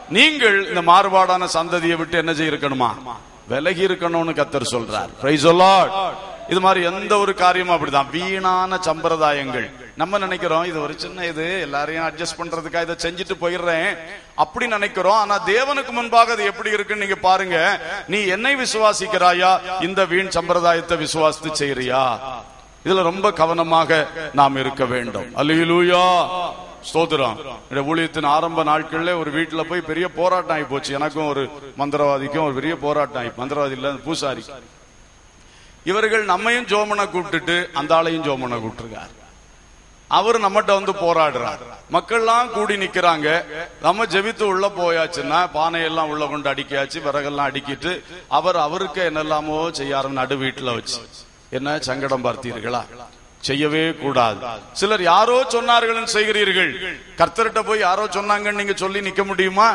நீங்கள் இந்த மாறுபாடான சந்ததியை விட்டு என்ன செய்யணுமா? விலகி இருக்கணும்னு கர்த்தர் சொல்றார். Praise the Lord. இது மாதிரி எந்த ஒரு காரியமும் அப்படிதான். வீணான சம்பிரதாயங்கள். நம்ம நினைக்கிறோம் இது ஒரு சின்ன இது, எல்லாரையும் அட்ஜஸ்ட் பண்றதுக்காக இதை செஞ்சுட்டு போயிடுறேன் அப்படி நினைக்கிறோம். ஆனா தேவனுக்கு முன்பாக அது எப்படி இருக்குன்னு நீங்க பாருங்க. நீ என்னை விசுவாசிக்கிறாயா, இந்த வீண் சம்பிரதாயத்தை விசுவாசித்து செய்யறியா? இதுல ரொம்ப கவனமாக நாம் இருக்க வேண்டும். அல்லேலூயா, ஸ்தோத்திரம். ஊழியத்தின் ஆரம்ப நாட்கள்ல ஒரு வீட்டுல போய் பெரிய போராட்டம் ஆகி போச்சு. எனக்கும் ஒரு மந்திரவாதிக்கும் ஒரு பெரிய போராட்டம் ஆகி, மந்திரவாதி இல்ல பூசாரி. இவர்கள் நம்மையும் ஜோமனை கூப்பிட்டுட்டு அந்த ஆளையும் ஜோமனை கூப்பிட்டுருக்காரு. அவர் நம்மகிட்ட வந்து போராடுறார். மக்கள்லாம் கூடி நிக்கிறாங்க. நம்ம ஜெபித்து உள்ள போயாச்சுன்னா பானையெல்லாம் உள்ள கொண்டு அடிக்காச்சு, விறகெல்லாம் அடிக்கிட்டு அவருக்கு என்னெல்லாமோ செய்யாரு. நடு வீட்டுல வச்சு என்ன சங்கடம் பார்த்தீர்களா? செய்யவே கூடாது. சிலர் யாரோ சொன்னார்கள் செய்கிறீர்கள். கர்த்தர்கிட்ட போய் யாரோ சொன்னாங்கன்னு நீங்க சொல்லி நிக்க முடியுமா?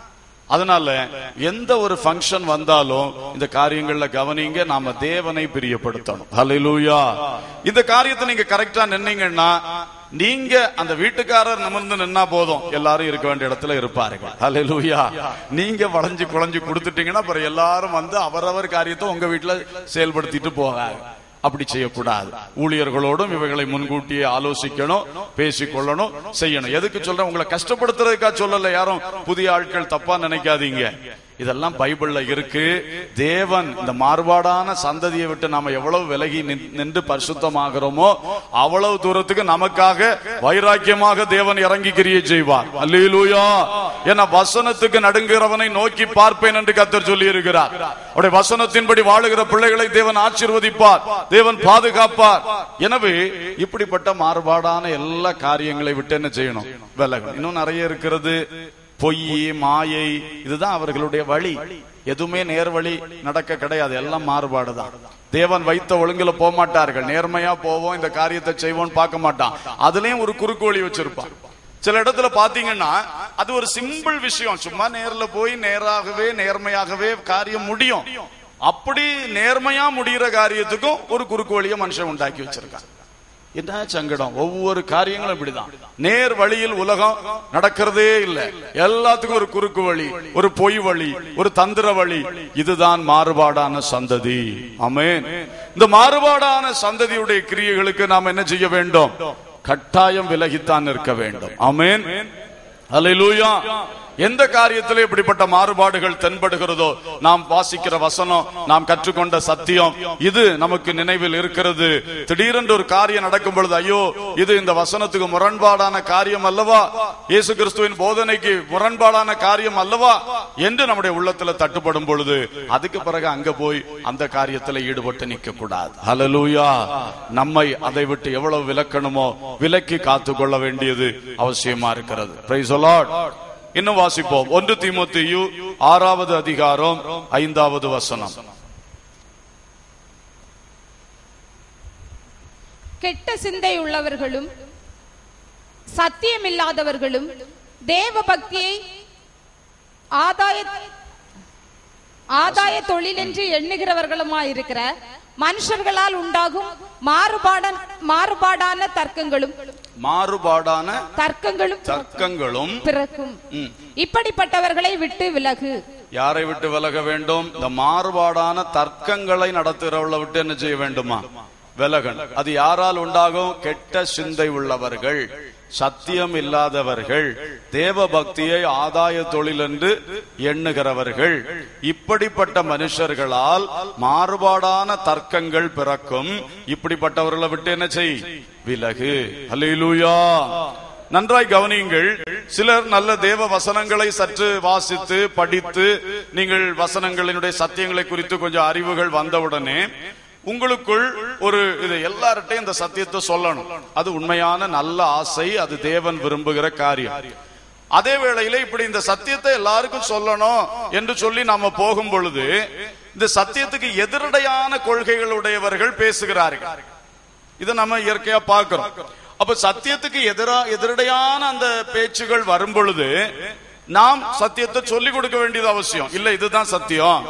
அதனால எந்த ஒரு ஃபங்க்ஷன் வந்தாலும் இந்த காரியங்கள்ல கவனிங்க. நாம தேவனை பிரியப்படுத்தணும். ஹல்லேலூயா. இந்த காரியத்தை நீங்க கரெக்டா நின்னீங்கன்னா, நீங்க அந்த வீட்டுக்காரர் நிமிர்ந்து நின்னா போதும், எல்லாரும் இருக்க வேண்டிய இடத்துல இருப்பார்கள். ஹல்லேலூயா. நீங்க வளைஞ்சு குழஞ்சு கொடுத்துட்டீங்கன்னா அப்புறம் எல்லாரும் வந்து அவரவர் காரியத்தை உங்க வீட்டுல செயல்படுத்திட்டு போகாது. அப்படி செய்யக்கூடாது. ஊழியர்களோடும் இவைகளை முன்கூட்டியே ஆலோசிக்கணும், பேசிக்கொள்ளணும், செய்யணும். எதுக்கு சொல்றேன்? உங்களை கஷ்டப்படுத்துறதுக்கா சொல்லல. யாரும் புதிய ஆட்கள் தப்பா நினைக்காதீங்க. இதெல்லாம் பைபிள்ல இருக்கு. தேவன் இந்த மாறுபாடான சந்ததியை விட்டு நாம எவ்வளவு விலகி நின்று பரிசுத்தமாகிறோமோ அவ்வளவு தூரத்துக்கு நமக்காக வைராக்கியமாக தேவன் இறங்கி கிரியை செய்வார். அல்லேலூயா. ஏன்னா வசனத்துக்கு நடுங்குகிறவனை நோக்கி பார்ப்பேன் என்று கர்த்தர் சொல்லி இருக்கிறார். அவருடைய வசனத்தின்படி வாழுகிற பிள்ளைகளை தேவன் ஆசீர்வதிப்பார், தேவன் பாதுகாப்பார். எனவே இப்படிப்பட்ட மாறுபாடான எல்லா காரியங்களை விட்டு என்ன செய்யணும்? விலகணும். இன்னும் நிறைய இருக்கிறது. பொய், மாயை, இதுதான் அவர்களுடைய வழி. எதுவுமே நேர் வழி நடக்க கிடையாது. எல்லாம் மாறுபாடுதான். தேவன் வைத்த ஒழுங்குல போக மாட்டார்கள். நேர்மையா போவோம், இந்த காரியத்தை செய்வோம் பார்க்க மாட்டான். அதுலயும் ஒரு குறுக்கு வழி வச்சிருப்பான். சில இடத்துல பாத்தீங்கன்னா அது ஒரு சிம்பிள் விஷயம். சும்மா நேர்ல போய் நேராகவே நேர்மையாகவே காரியம் முடியும். அப்படி நேர்மையா முடிகிற காரியத்துக்கும் ஒரு குறுக்கு வழியை மனுஷன் உண்டாக்கி வச்சிருக்கான். என்ன சங்கடம்! ஒவ்வொரு காரியங்களும் இப்படிதான். நேர் வழியில் உலகம் நடக்கிறதே இல்லை. எல்லாத்துக்கும் ஒரு குறுக்கு வழி, ஒரு பொய் வழி, ஒரு தந்திர வழி. இதுதான் மாறுபாடான சந்ததி. ஆமென். இந்த மாறுபாடான சந்ததியுடைய கிரியைகளுக்கு நாம் என்ன செய்ய வேண்டும்? கட்டாயம் விலகித்தான் இருக்க வேண்டும். ஆமென். அல்லேலூயா. எந்த காரியத்திலே இப்படிப்பட்ட மாறுபாடுகள் தென்படுகிறதோ, நாம் வாசிக்கிற வசனம், நாம் கற்றுக்கொண்ட சத்தியம், இது நமக்கு நினைவில் இருக்கிறது. திடீரென்று ஒரு காரியம் நடக்கும் பொழுது, ஐயோ இது இந்த வசனத்துக்கு முரண்பாடான காரியம் அல்லவா, இயேசு கிறிஸ்துவின் போதனைக்கு முரண்பாடான காரியம் அல்லவா என்று நம்முடைய உள்ளத்துல தட்டுப்படும் பொழுது, அதுக்கு பிறகு அங்க போய் அந்த காரியத்துல ஈடுபட்டு நிற்க கூடாது. ஹல்லேலூயா. நம்மை அதை விட்டு எவ்வளவு விலக்கணுமோ விலக்கி காத்துக்கொள்ள வேண்டியது அவசியமா இருக்கிறது. Praise the Lord. இன்னும் வாசிப்போம். 1 தீமோத்தேயு 6வது அதிகாரம் 5வது வசனம். கெட்ட சிந்தை உள்ளவர்களும் சத்தியமில்லாதவர்களும் தேவ பக்தியை ஆதாய தொழில் என்று எண்ணுகிறவர்களுமாயிருக்கிற மனுஷர்களால் உண்டாகும் மாறுபாடான தர்க்கங்களும் பிறக்கும். இப்படிப்பட்டவர்களை விட்டு விலகு. யாரை விட்டு விலக வேண்டும்? இந்த மாறுபாடான தர்க்கங்களை நடத்துகிறவர்களை விட்டு என்ன செய்ய வேண்டுமா? விலகன். அது யாரால் உண்டாகும்? கெட்ட சிந்தை உள்ளவர்கள், சத்தியம் இல்லாதவர்கள், தேவ பக்தியை ஆதாய தொழில் என்று எண்ணுகிறவர்கள். இப்படிப்பட்ட மனுஷர்களால் மாறுபாடான தர்க்கங்கள் பிறக்கும். இப்படிப்பட்டவர்களை விட்டு என்ன செய்? விலகு. அல்லேலூயா. நன்றாய் கவனியுங்கள். சிலர் நல்ல தேவ வசனங்களை சற்று வாசித்து படித்து, நீங்கள் வசனங்களினுடைய சத்தியங்களை குறித்து கொஞ்சம் அறிவுகள் வந்தவுடனே உங்களுக்குள் ஒரு இது, எல்லார்ட்டையும் இந்த சத்தியத்தை சொல்லணும். அது உண்மையான நல்ல ஆசை, அது தேவன் விரும்புகிற காரியம். அதே வேளையில இப்படி இந்த சத்தியத்தை எல்லாருக்கும் சொல்லணும் என்று சொல்லி நாம போகும் பொழுது, இந்த சத்தியத்துக்கு எதிரடையான கொள்கைகளுடையவர்கள் பேசுகிறார்கள். இதை நம்ம இயற்கையா பார்க்கிறோம். அப்ப சத்தியத்துக்கு எதிரடையான அந்த பேச்சுகள் வரும் பொழுது நாம் சத்தியத்தை சொல்லிக் கொடுக்க வேண்டியது அவசியம். இல்ல இதுதான் சத்தியம்,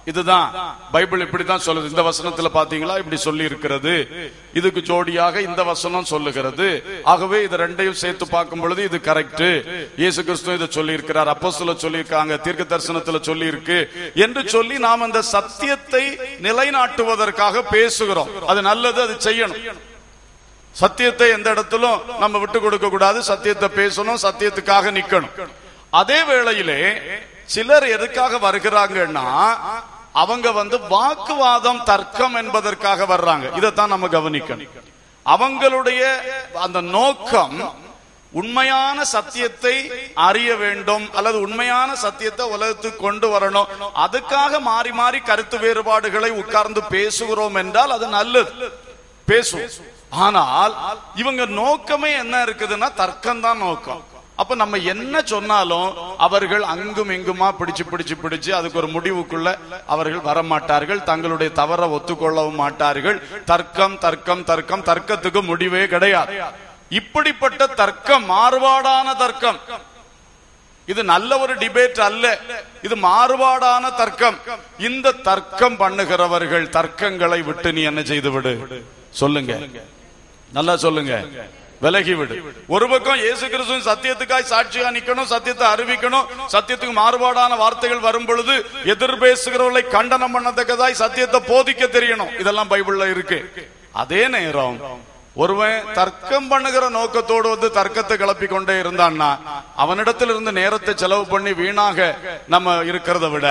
இதுதான் பைபிள் இப்படித்தான் சொல்லுது. இந்த வசனத்துல பாத்தீங்களா இப்படி சொல்லி இருக்கிறது, இதுக்கு ஜோடியாக இந்த வசனம் சொல்லுகிறது. ஆகவே இது ரெண்டையும் சேர்த்து பார்க்கும் பொழுது இது கரெக்ட். இயேசு கிறிஸ்து இதை சொல்லி இருக்கிறார், அப்போஸ்தலர் சொல்லி இருக்காங்க, தீர்க்க தரிசனத்துல சொல்லி இருக்கு என்று சொல்லி நாம் அந்த சத்தியத்தை நிலைநாட்டுவதற்காக பேசுகிறோம். அது நல்லது, அது செய்யணும். சத்தியத்தை எந்த இடத்திலும் நம்ம விட்டு கொடுக்க கூடாது. சத்தியத்தை பேசணும், சத்தியத்துக்காக நிக்கணும். அதே வேளையிலே சிலர் எதுக்காக வருகிறாங்கன்னா, அவங்க வாக்குவாதம் தர்க்கம் என்பதற்காக வர்றாங்க. இதைத்தான் நம்ம கவனிக்கணும். அவங்களுடைய அந்த நோக்கம் உண்மையான சத்தியத்தை அறிய வேண்டும் அல்லது உண்மையான சத்தியத்தை உலகத்துக்கு கொண்டு வரணும். அதுக்காக மாறி மாறி கருத்து வேறுபாடுகளை உட்கார்ந்து பேசுகிறோம் என்றால் அது நல்லது, பேசுவோம். ஆனால் இவங்க நோக்கமே என்ன இருக்குதுன்னா தர்க்கம் தான் நோக்கம். அப்ப நம்ம என்ன சொன்னாலும் அவர்கள் அங்கும் இங்குமா பிடிச்சு அதுக்கு ஒரு முடிவுக்குள்ள அவர்கள் வரமாட்டார்கள். தங்களுடைய தவறை ஒத்துக்கொள்ளவும் மாட்டார்கள். தர்க்கம் தர்க்கம் தர்க்கம், தர்க்கத்துக்கு முடிவே கிடையாது. இப்படிப்பட்ட தர்க்கம் மாறுபாடான தர்க்கம். இது நல்ல ஒரு டிபேட் அல்ல, இது மாறுபாடான தர்க்கம். இந்த தர்க்கம் பண்ணுகிறவர்கள் தர்க்கங்களை விட்டு நீ என்ன செய்து விடு, சொல்லுங்க, நல்லா சொல்லுங்க, விலகிவிடு. ஒரு பக்கம் இயேசு கிறிஸ்து சத்தியத்துக்காய் சாட்சியா நிக்கணும், சத்தியத்தை அறிவிக்கணும். சத்தியத்துக்கு மாறுபாடான வார்த்தைகள் வரும் பொழுது எதிர் பேசுகிறவர்களை கண்டனம் பண்ணத்தக்கதாய் சத்தியத்தை போதிக்க தெரியணும். இதெல்லாம் பைபிள்ல இருக்கு. அதே நேரம் ஒருவன் தர்க்கம் பண்ணுகிற நோக்கத்தோடு தர்க்கத்தை கிளப்பி கொண்டே இருந்தான்னா அவனிடத்தில் இருந்து நேரத்தை செலவு பண்ணி வீணாக நம்ம இருக்கிறத விட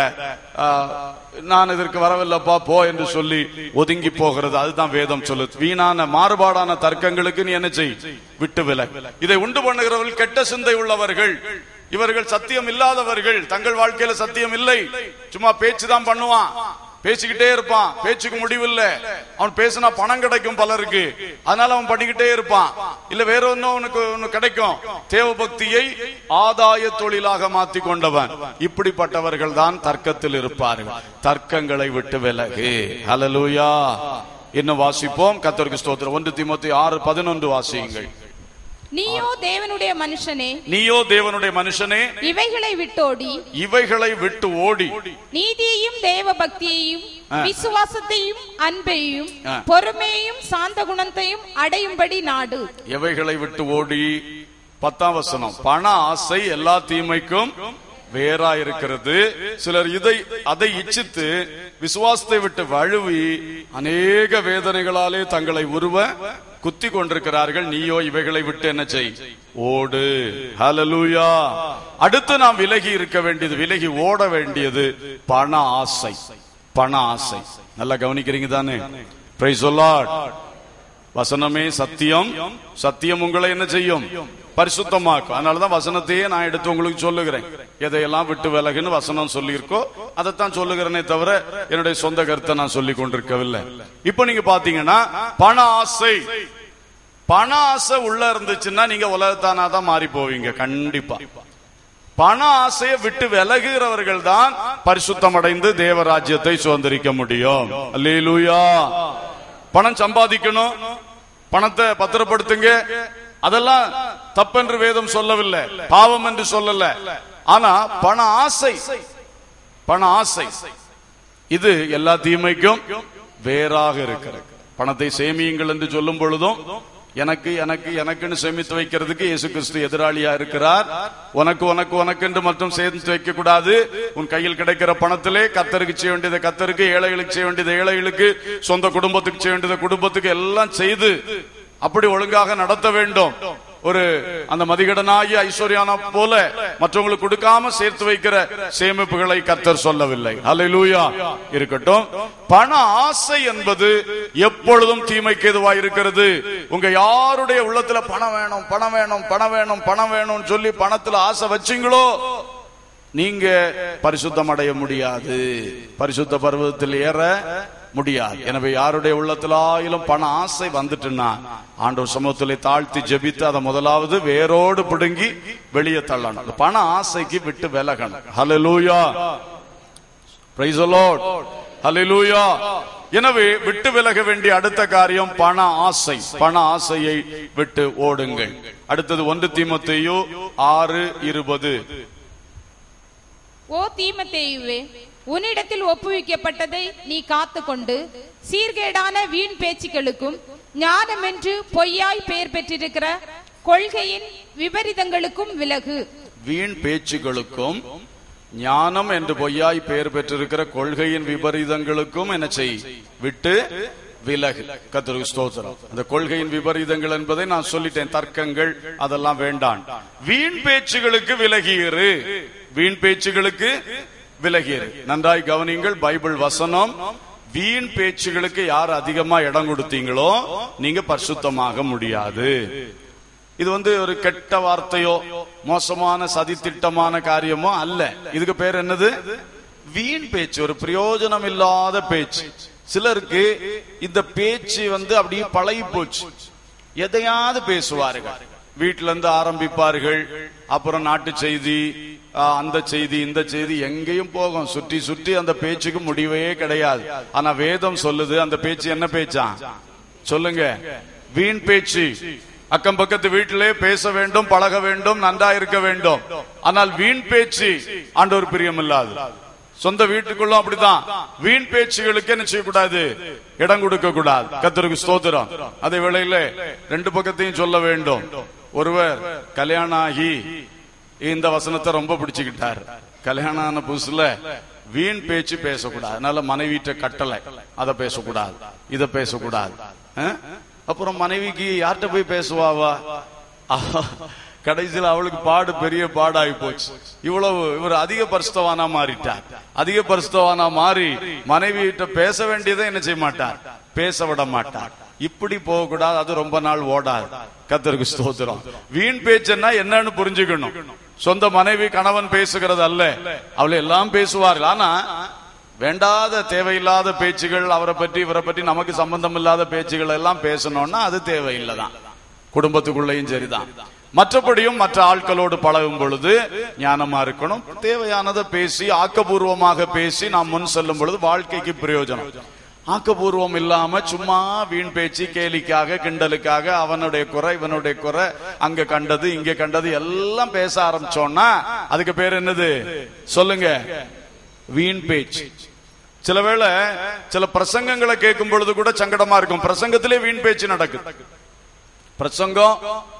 நான் இதற்கு வரவில்லப்பா போ என்று சொல்லி ஒதுங்கி போகிறது, அதுதான் வேதம் சொல்லுது. வீணான மாறுபாடான தர்க்கங்களுக்கு நீ என்ன செய், விட்டு விலை. இதை உண்டு பண்ணுகிறவர்கள் கெட்ட சிந்தை உள்ளவர்கள், இவர்கள் சத்தியம் இல்லாதவர்கள். தங்கள் வாழ்க்கையில சத்தியம் இல்லை, சும்மா பேச்சுதான் பண்ணுவான், பேசிக்கிட்டே இருப்பான், பேச்சுக்கு முடிவில்லை. அவன் பேசினா பணம் கிடைக்கும் பலருக்கு, அதனால அவன் பண்ணிக்கிட்டே இருப்பான். இல்ல வேற ஒன்னு கிடைக்கும். தேவ பக்தியை ஆதாய தொழிலாக மாத்தி கொண்டவன். இப்படிப்பட்டவர்கள் தான் தர்க்கத்தில் இருப்பார்கள். தர்க்கங்களை விட்டு விலகு. ஹல்லேலூயா. இன்னும் வாசிப்போம். கர்த்தருக்கு ஸ்தோத்திரம். 1 தீமோத்தேயு 6:11 வாசியுங்கள். நீயோ தேவனுடைய மனுஷனே, நீயோ தேவனுடைய மனுஷனே, இவைகளை விட்டோடி, இவைகளை விட்டு ஓடி நீதியையும் தேவ பக்தியையும் விசுவாசத்தையும் அன்பையும் பொறுமையையும் சாந்த குணத்தையும் அடையும்படி நாடு. எவைகளை விட்டு ஓடி. 10ஆம் வசனம். பண ஆசை எல்லா தீமைக்கும் வேறா இருக்கிறது. சிலர் அதை இச்சித்து விசுவாசத்தை விட்டு வழுவி அநேக வேதனைகளாலே தங்களை உருவ குத்தி கொண்டிருக்கிறார்கள். நீயோ இவைகளை விட்டு என்ன செய், ஓடு. ஹல்லேலூயா. அடுத்து நாம் விலகி இருக்க வேண்டியது, விலகி ஓட வேண்டியது பண ஆசை. பண ஆசை. நல்லா கவனிக்கிறீங்க தானே? Praise the Lord. வசனமே சத்தியம், சத்தியம் உங்களை என்ன செய்யும், பரிசுத்தமாக்கும். அதனாலதான் வசனத்தையே நான் எடுத்து உங்களுக்கு சொல்லுகிறேன். எதையெல்லாம் விட்டு விலகுன்னு வசனம் சொல்லி இருக்கோ அதைத்தான் சொல்லுகிறேனே தவிர என்னுடைய சொந்த கருத்தை நான் சொல்லி கொண்டிருக்கவில்லை. இப்ப நீங்க பாத்தீங்கன்னா பண ஆசை, பண ஆசை உள்ள இருந்துச்சுன்னா நீங்க உலகத்தானாதான் மாறி போவீங்க. கண்டிப்பா பண ஆசையை விட்டு விலகுகிறவர்கள் தான் பரிசுத்தம் அடைந்து தேவராஜ்யத்தை சுதந்திரிக்க முடியும். அல்லேலூயா. பணம் சம்பாதிக்கணும், பணத்தை பத்திரப்படுத்துங்க, அதெல்லாம் தப்பென்று வேதம் சொல்லவில்லை, பாவம் என்று சொல்லல. ஆனா பண ஆசை, பண ஆசை இது எல்லா தீமைக்கும் வேறாக இருக்கிறது. பணத்தை சேமியுங்கள் என்று சொல்லும் பொழுதும் எனக்கு எனக்கு எனக்குன்னு சேமித்து வைக்கிறதுக்கு இயேசு கிறிஸ்து எதிராளியா இருக்கிறார். உனக்கு உனக்கு உனக்கு என்று மட்டும் சேர்த்து வைக்க கூடாது. உன் கையில் கிடைக்கிற பணத்திலே கர்த்தருக்கு செய்ய வேண்டியதை கர்த்தருக்கு, ஏழைகளுக்கு செய்ய வேண்டியதை ஏழைகளுக்கு, சொந்த குடும்பத்துக்கு செய்ய வேண்டியதை குடும்பத்துக்கு எல்லாம் செய்து அப்படி ஒழுங்காக நடத்த வேண்டும். ஒரு அந்த மதிகடனாகிய ஐஸ்வர்யானா போல மற்றவங்களுக்கு கொடுக்காம சேர்த்து வைக்கிற சேமிப்புகளை கர்த்தர் சொல்லவில்லை. ஹல்லேலூயா. இருக்கட்டும். பண ஆசை என்பது எப்பொழுதும் தீமைக்கு எதுவாக இருக்கிறது. உங்க யாருடைய உள்ளத்துல பணம் வேணும் பணம் வேணும் பணம் வேணும் பணம் வேணும் சொல்லி பணத்துல ஆசை வச்சீங்களோ நீங்க பரிசுத்தம் அடைய முடியாது, பரிசுத்த பர்வதத்தில் ஏற முடியாது. எனவே யாருடைய உள்ளத்திலாயிலும் பண ஆசை வந்துட்டுன்னா ஆண்டவர் சமூகத்திலே தாழ்த்தி ஜெபித்து அதை முதலாவது வேரோடு பிடுங்கி வெளியே தள்ளணும். பண ஆசைக்கு விட்டு விலகணும். ஹல்லேலூயா. Praise the Lord. ஹல்லேலூயா. எனவே விட்டு விலக வேண்டிய அடுத்த காரியம் பண ஆசை. பண ஆசையை விட்டு ஓடுங்கள். அடுத்தது 1 தீமோத்தேயு 6:20. ஓ தீமத்தேயுவே, உன்னிடத்தில் ஒப்புவிக்கப்பட்டதை நீ காத்துக்கொண்டு சீர்கேடான வீண் பேச்சுக்களுக்கும் ஞானம் என்று பொய்யாய் பெயர் பெற்றிருக்கிற கொள்கையின் விபரீதங்களுக்கும் விலகு. வீண் பேச்சுகளுக்கும் ஞானம் என்று பொய்யாய் பெயர் பெற்றிருக்கிற கொள்கையின் விபரீதங்களுக்கும் என்ன செய், விட்டு விலகு. கர்த்தருக்கு ஸ்தோத்திரம். அந்த கொள்கையின் விபரீதங்கள் என்பதை நான் சொல்லிட்டேன், தர்க்கங்கள் அதெல்லாம் வேண்டாம். வீண் பேச்சுகளுக்கு விலகியிரு, வீண் பேச்சுகளுக்கு விலகியிரு. நன்றாய் கவனிங்கள், பைபிள் வசனம். வீண் பேச்சுகளுக்கு யார் அதிகமா இடம் கொடுத்தீங்களோ நீங்க பரிசுத்தமாக முடியாது. இது ஒரு கெட்ட வார்த்தையோ மோசமான சதித்திட்டமான காரியமோ அல்ல. இதுக்கு பேர் என்னது? வீண் பேச்சு, ஒரு பிரயோஜனம் இல்லாத பேச்சு. சிலருக்கு இந்த பேச்சு அப்படியே பழகி போச்சு. எதையாவது பேசுவார்கள், வீட்டில இருந்து ஆரம்பிப்பார்கள், அப்புறம் நாட்டு செய்தி, அந்த செய்தி, இந்த செய்தி, எங்கேயும் போகும். சுற்றி சுற்றி அந்த பேச்சுக்கு முடிவே கிடையாது. ஆனா வேதம் சொல்லுது, அந்த பேச்சு என்ன பேச்சா சொல்லுங்க? வீண் பேச்சு. அக்கம் பக்கத்து வீட்டிலே பேச வேண்டும், பழக வேண்டும், நன்றா இருக்க வேண்டும். ஆனால் வீண் பேச்சு ஆண்டவர் பிரியமில்லாது. சொந்த வீட்டுக்குள்ள அப்படிதான். வீண் பேச்சுகளுக்கு என்ன செய்யக்கூடாது? இடம் கொடுக்க கூடாது. கர்த்தருக்கு ஸ்தோத்திரம். அதே வேளையில ரெண்டு பக்கத்தையும் சொல்ல வேண்டும். ஒருவர் கல்யாணம் ஆகி இந்த வசனத்தை ரொம்ப பிடிச்சுக்கிட்டார். கல்யாணம் ஆன புதுசுல வீண் பேச்சு பேசக்கூடாது. அதனால மனைவிட்ட கட்டளை, அதை பேசக்கூடாது, இதை பேசக்கூடாது. அப்புறம் மனைவிக்கு யார்கிட்ட போய் பேசுவாவா? கடைசியில் அவளுக்கு பாடு பெரிய பாடாகி போச்சு. இவர் அதிக பரிசுத்தவானா மாறிட்டார். அதிக பரிசுத்தவானா மாறி மனைவியிட்ட பேச வேண்டியதை என்ன செய்ய மாட்டார்? பேச விட மாட்டார். இப்படி போக கூடாது. அது ரொம்ப நாள் ஓடாது. கர்த்தருக்கு ஸ்தோத்திரம். வீண் பேச்சுன்னா என்னன்னு புரிஞ்சுக்கணும். சொந்த மனைவி கணவன் பேசுகிறது அல்ல. அவளை எல்லாம் பேசுவார்கள். ஆனா வேண்டாத தேவையில்லாத பேச்சுகள், அவரை பற்றி இவரை பற்றி நமக்கு சம்பந்தம் இல்லாத பேச்சுகள் எல்லாம் பேசணும்னா அது தேவையில்லைதான். குடும்பத்துக்குள்ளேயும் சரிதான். மற்றபடியும் மற்ற ஆட்களோடு பழகும் பொழுது ஞானமா இருக்கணும். தேவையானதை பேசி ஆக்கப்பூர்வமாக பேசி நாம் முன் செல்லும் பொழுது வாழ்க்கைக்கு பிரயோஜனம். ஆக்கப்பூர்வம் இல்லாம சும்மா வீண் பேச்சு, கேலிக்காக, கிண்டலுக்காக, அவனுடைய குறை இவனுடைய குறை, அங்க கண்டது இங்க கண்டது எல்லாம் பேச ஆரம்பிச்சோம்னா அதுக்கு பேர் என்னது சொல்லுங்க? வீண் பேச்சு. சில வேளை சில பிரசங்கங்களை கேட்கும் பொழுது கூட சங்கடமா இருக்கும். பிரசங்கத்திலே வீண் பேச்சு நடக்குது. பிரசங்கம்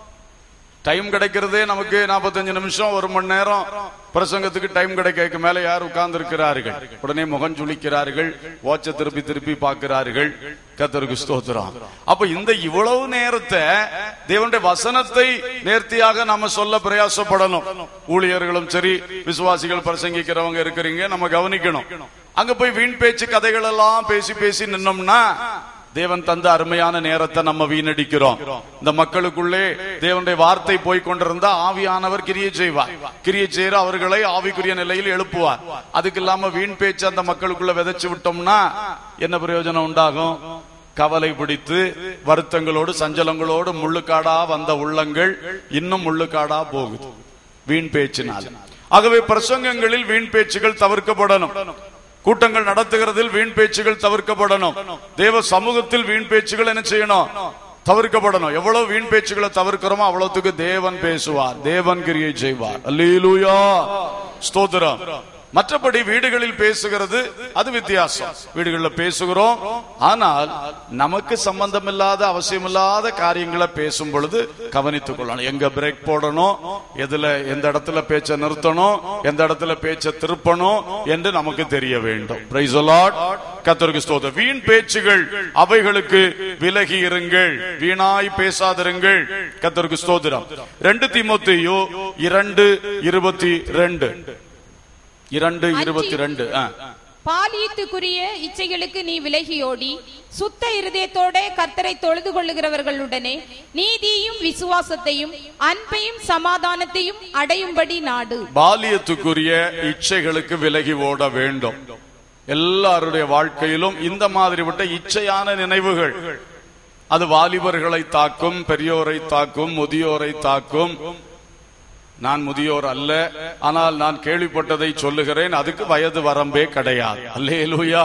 டைம் கிடைக்கிறதே நமக்கு 45 நிமிஷம், 1 மணி நேரம் பிரசங்கத்துக்கு டைம் கிடைக்க மேல யார் உட்கார்ந்து இருக்கிறார்கள்? உடனே முகம் சுளிக்கிறார்கள், வாட்சை திருப்பி திருப்பி பார்க்கிறார்கள். கர்த்தருக்கு ஸ்தோத்திரம். அப்ப இந்த இவ்வளவு நேரத்தை தேவனுடைய வசனத்தை நேர்த்தியாக நம்ம சொல்ல பிரயாசப்படணும். ஊழியர்களும் சரி, விசுவாசிகள் பிரசங்கிக்கிறவங்க இருக்கிறீங்க, நம்ம கவனிக்கணும். அங்க போய் வீண் பேச்சு கதைகள் எல்லாம் பேசி பேசி நின்னோம்னா தேவன் தந்த அருமையான நேரத்தை நம்ம வீணடிக்கிறோம். இந்த மக்களுக்குள்ளே தேவனுடைய வார்த்தை போய் கொண்டிருந்தா ஆவியானவர் கிரியை செய்வார். கிரியை செய்ய அவர்களை ஆவிக்குரிய நிலையில் எழுப்புவார். அதுக்கு இல்லாம வீண் பேச்சு அந்த மக்களுக்குள்ள விதைச்சு விட்டோம்னா என்ன பிரயோஜனம் உண்டாகும்? கவலை பிடித்து வருத்தங்களோடு சஞ்சலங்களோடு முள்ளுக்காடா வந்த உள்ளங்கள் இன்னும் முள்ளுக்காடா போகுது வீண் பேச்சினால். ஆகவே பிரசங்கங்களில் வீண் பேச்சுகள் தவிர்க்கப்படணும். கூட்டங்கள் நடத்துகிறதில் வீண் பேச்சுகள் தவிர்க்கப்படணும். தேவ சமூகத்தில் வீண் பேச்சுகள் என்ன செய்யணும்? தவிர்க்கப்படணும். எவ்வளவு வீண் பேச்சுகளை தவிர்க்கிறோமோ அவ்வளவுக்கு தேவன் பேசுவார், தேவன் கிரியை செய்வார். அல்லேலூயா, ஸ்தோத்திரம். மற்றபடி வீடுகளில் பேசுகிறது அது வித்தியாசம். வீடுகளில் பேசுகிறோம், ஆனால் நமக்கு சம்பந்தம் இல்லாத அவசியம் இல்லாத காரியங்களை பேசும் பொழுது கவனித்துக் கொள்ளணும். எங்க பிரேக் போடணும், எதுல எந்த இடத்துல பேச்ச நிறுத்தணும், எந்த இடத்துல பேச்ச திருப்பணும் என்று நமக்கு தெரிய வேண்டும். Praise the Lord. கர்த்தருக்கு ஸ்தோத்திரம். வீண் பேச்சுகள் அவைகளுக்கு விலகி இருங்கள், வீணாய் பேசாதிருங்கள். கர்த்தருக்கு ஸ்தோத்திரம். 2 தீமோத்தேயு 2:22 2:22 பாலியத்துக்குரிய இச்சைகளுக்கு நீ விலகியோடி சுத்த இருதயத்தோட கர்த்தரை தொழுது கொள்ளுகிறவர்களுடனே நீதியையும் விசுவாசத்தையும் அன்பையும் சமாதானத்தையும் அடையும்படி நாடு. பாலியத்துக்குரிய இச்சைகளுக்கு விலகி ஓட வேண்டும். எல்லாருடைய வாழ்க்கையிலும் இந்த மாதிரி விட்ட இச்சையான நினைவுகள் அது வாலிபர்களை தாக்கும், பெரியோரை தாக்கும், முதியோரை தாக்கும். நான் முதியோர் அல்ல, ஆனால் நான் கேள்விப்பட்டதை சொல்லுகிறேன். அதுக்கு வயது வரம்பே கிடையாது. அல்லேலூயா.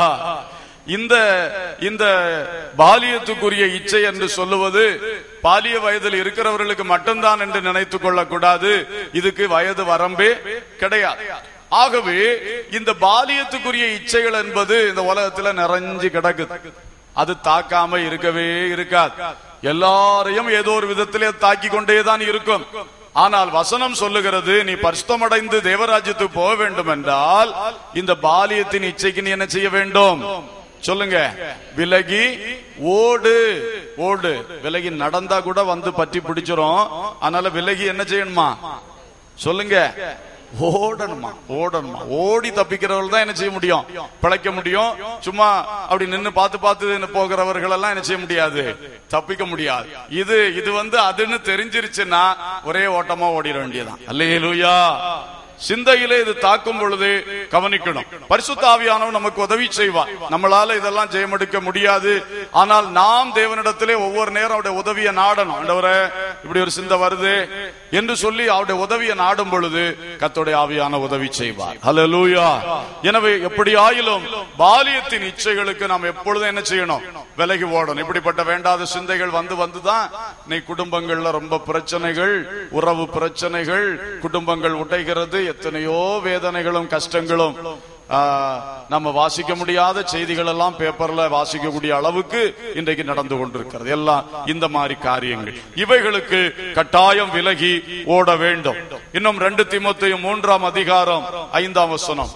இந்த பாலியத்துக்குரிய இச்சை என்று சொல்லுவது பாலிய வயதில் இருக்கிறவர்களுக்கு மட்டும்தான் என்று நினைத்துக் கொள்ளக்கூடாது. இதுக்கு வயது வரம்பே கிடையாது. ஆகவே இந்த பாலியத்துக்குரிய இச்சைகள் என்பது இந்த உலகத்துல நிறைஞ்சு கிடக்குது. அது தாக்காம இருக்கவே இருக்காது. எல்லாரையும் ஏதோ ஒரு விதத்திலே தாக்கி கொண்டேதான் இருக்கும். ஆனால் வசனம் சொல்லுகிறது, நீ பரிசுத்தமடைந்து தேவராஜ்யத்துக்கு போக வேண்டும் என்றால் இந்த பாலியத்தின் இச்சைக்கு நீ என்ன செய்ய வேண்டும்? சொல்லுங்க. விலகி ஓடு. ஓடு. விலகி நடந்தா கூட வந்து பற்றி பிடிச்சிரும். அதனால விலகி என்ன செய்யணுமா? சொல்லுங்க. ஓடணுமா? ஓடணுமா? ஓடி தப்பிக்கிறவர்கள் தான் என்ன செய்ய முடியும்? பிழைக்க முடியும். சும்மா அப்படி நின்னு பார்த்து போகிறவர்கள் எல்லாம் என்ன செய்ய முடியாது? தப்பிக்க முடியாது. இது அதுன்னு தெரிஞ்சிருச்சுன்னா ஒரே ஓட்டமா ஓடிட வேண்டியதான். அல்லேலூயா. சிந்தையிலே இது தாக்கும் பொழுது கவனிக்கணும். பரிசுத்த ஆவியானவர் நமக்கு உதவி செய்வார். நம்மளால இதெல்லாம் ஜெயமெடுக்க முடியாது. ஆனால் நாம் தேவனிடத்திலே ஒவ்வொரு நேரம் அவருடைய உதவியை நாடணும். ஆண்டவரே, இப்படி ஒரு சிந்தை வருது என்று சொல்லி அவருடைய உதவியை நாடும் பொழுது கர்த்தருடைய ஆவியான உதவி செய்வார். ஹல்லேலூயா. எனவே எப்படியாயிலும் பாலியத்தின் இச்சைகளுக்கு நாம் எப்பொழுதும் என்ன செய்யணும்? விலகி ஓடணும். இப்படிப்பட்ட வேண்டாத சிந்தைகள் வந்துதான் நீ குடும்பங்கள்ல ரொம்ப பிரச்சனைகள், உறவு பிரச்சனைகள், குடும்பங்கள் உடைகிறது, எத்தனையோ வேதனைகளும் கஷ்டங்களும், நம்ம வாசிக்க முடியாத செய்திகள் எல்லாம் பேப்பர்ல வாசிக்கக்கூடிய அளவுக்கு இன்றைக்கு நடந்து கொண்டிருக்கிறது. எல்லாம் இந்த மாதிரி காரியங்கள். இவைகளுக்கு கட்டாயம் விலகி ஓட வேண்டும். இன்னும் 2 தீமோத்தேயு 3ஆம் அதிகாரம் 5ஆம் வசனம்.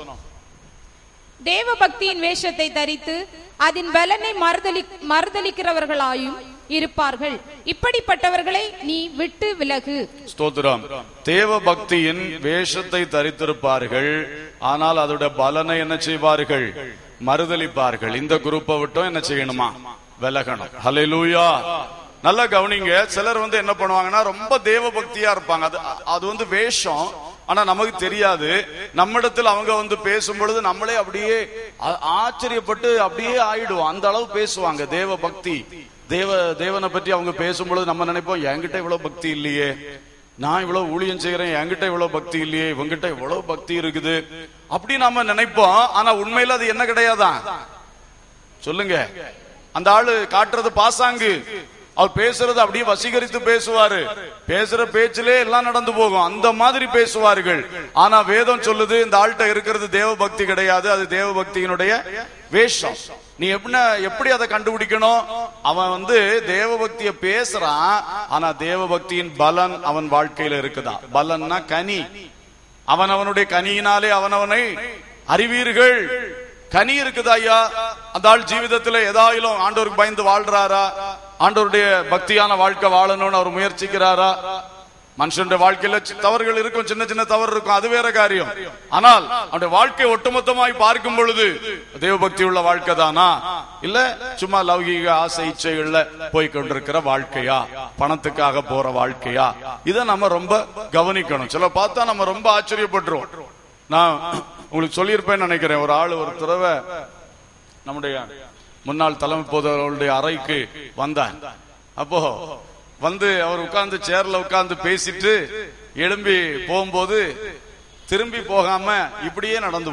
தேவ பக்தியின் வேஷத்தை தரித்து அதன் பலனை மறுதலிக்கிறவர்களாயும் இருப்பார்கள். இப்படிப்பட்டவர்களை நீ விட்டு விலகு. ஸ்தோத்திரம். தேவ பக்தியின் வேஷத்தை தரித்திருப்பார்கள், ஆனால் அதோட பலனை என்ன செய்வார்கள்? மறுதலிப்பார்கள். இந்த குரூப்பை விட்டும் என்ன செய்யணுமா? விலகணும். ஹல்லேலூயா. நல்லா கவனிங்க. சிலர் என்ன பண்ணுவாங்கன்னா ரொம்ப தேவ பக்தியா இருப்பாங்க. அது வேஷம். ஆனா நமக்கு தெரியாது. நம்மிடத்தில் அவங்க பேசும் பொழுது நம்மளே அப்படியே ஆச்சரியப்பட்டு அப்படியே ஆயிடுவோம். அந்த அளவு பேசுவாங்க. தேவ பக்தி, தேவனை பற்றி அவங்க பேசும் பொழுது நம்ம நினைப்போம், என்கிட்ட இவ்வளவு பக்தி இல்லையே, நான் இவ்வளவு ஊழியம் செய்யறேன், என்கிட்ட இவ்வளவு பக்தி இல்லையே, இவங்கிட்ட இவ்வளவு பக்தி இருக்குது அப்படி நாம நினைப்போம். ஆனா உண்மையில அது என்ன கிடையாதான்? சொல்லுங்க. அந்த ஆளு காட்டுறது பாசாங்கு. அவர் பேசுறது அப்படியே வசீகரித்து பேசுவாரு. பேசுற பேச்சிலே எல்லாம் நடந்து போகும். அந்த மாதிரி பேசுவார்கள். ஆனா வேதம் சொல்லுது, இந்த ஆள்கிட்ட இருக்கிறது தேவ பக்தி கிடையாது, அது தேவ பக்தியினுடைய வேஷம். நீ எப்படி அதை கண்டுபிடிக்கணும்? அவன் தேவ பக்திய பேசுறான், ஆனா தேவ பக்தியின் பலன் அவன் வாழ்க்கையில இருக்குதா? பலன்னா கனி. அவனுடைய கனியினாலே அவனவனை அறிவீர்கள். கனி இருக்குதா ஐயா? அந்த ஆள் ஜீவிதத்துல ஏதாயிலும் ஆண்டவருக்கு பயந்து வாழ்றாரா? ஆண்டவருடைய பக்தியான வாழ்க்கை வாழணும்னு அவர் முயற்சிக்கிறாரா? மனுஷனுடைய வாழ்க்கையில தவறுகள் இருக்கும், சின்ன சின்ன தவறு இருக்கும், அது வேற காரியம். ஆனால் அவனுடைய வாழ்க்கை ஒட்டுமொத்தமாய் பார்க்கும் பொழுது தேவ பக்தி உள்ள வாழ்க்கை தானா, இல்ல சும்மா லௌகீக ஆசை இச்சைகள்ல போய் கொண்டிருக்கிற வாழ்க்கையா, பணத்துக்காக போற வாழ்க்கையா? இதை நம்ம ரொம்ப கவனிக்கணும். சில பார்த்தா நம்ம ரொம்ப ஆச்சரியப்பட்டுருவோம். நான் உங்களுக்கு சொல்லியிருப்பேன்னு நினைக்கிறேன். ஒரு ஆள் ஒரு தடவை நம்முடைய முன்னாள் தலைமை பொதுவர்களுடைய அறைக்கு வந்தார். அப்போ அவர் உட்கார்ந்து சேர்ல உட்கார்ந்து பேசிட்டு எழும்பி போகும்போது திரும்பி போகாம இப்படியே நடந்து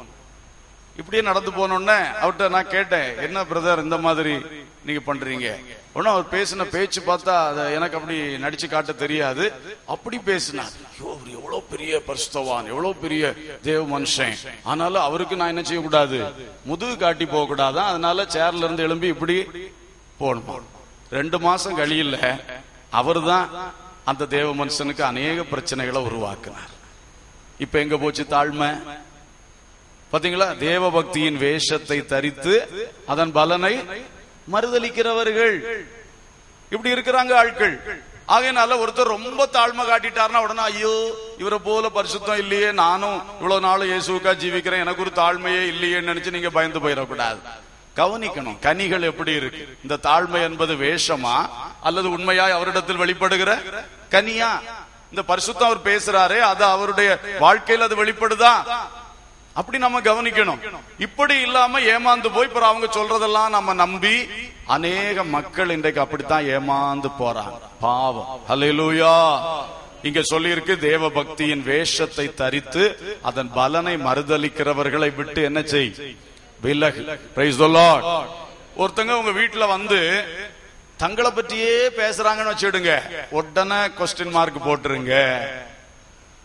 போனோடனே அவர்கிட்ட நான் கேட்டேன், என்ன பிரதர் இந்த மாதிரி நீங்க பண்றீங்க? ஒன்னும் அவர் பேசின பேச்சு பார்த்தா அதை எனக்கு அப்படி நடிச்சு காட்ட தெரியாது. அப்படி பேசினார். எவ்வளவு பெரிய பரிசுத்தவான், எவ்வளவு பெரிய தேவ மனுஷன், ஆனாலும் அவருக்கு நான் என்ன செய்யக்கூடாது? முதுகு காட்டி போக கூடாதான். அதனால சேர்ல இருந்து எழும்பி இப்படி போகணும். 2 மாசம் கழியில அவர் தான் அந்த தேவ மனுஷனுக்கு அநேக பிரச்சனைகளை உருவாக்குனார். இப்ப எங்க போச்சு தாழ்மை? பாத்தீங்களா? தேவ பக்தியின் வேஷத்தை தரித்து அதன் பலனை மறுதலிக்கிறவர்கள் இப்படி இருக்கிறாங்க ஆட்கள். ஆகையினால ஒருத்தர் ரொம்ப தாழ்மை காட்டிட்டார்னா உடனே ஐயோ இவரை போல பரிசுத்தம் இல்லையே, நானும் இவ்வளவு நாள் இயேசுக்கா ஜீவிக்கிறேன், எனக்கு ஒரு தாழ்மையே இல்லையேன்னு நினைச்சு நீங்க பயந்து போயிடக்கூடாது. கவனிக்கணும் கனிகள் எப்படி இருக்கு. இந்த தாழ்மை என்பது வேஷமா அல்லது உண்மையாய் அவரிடத்தில் வெளிப்படுகிற கனியா? இந்த பரிசுத்தம் அவர் பேசுறாரே, அது அவருடைய வாழ்க்கையில் அது வெளிப்படுதா? அப்படி நம்ம கவனிக்கணும். இப்படி இல்லாம ஏமாந்து போய் அவங்க சொல்றதெல்லாம் நம்ம நம்பி அநேக மக்கள் இன்றைக்கு அப்படித்தான் ஏமாந்து போறாங்க. பாவம். ஹல்லேலூயா. இங்க சொல்லி இருக்கு, தேவ பக்தியின் வேஷத்தை தரித்து அதன் பலனை மறுதலிக்கிறவர்களை விட்டு என்ன செய்? விலகு. Praise the Lord. ஒருத்தங்க உங்க வீட்டுல தங்களை பற்றியே பேசுறாங்கன்னு வச்சுடுங்க, உடனே கொஸ்டின் மார்க் போட்டுருங்க.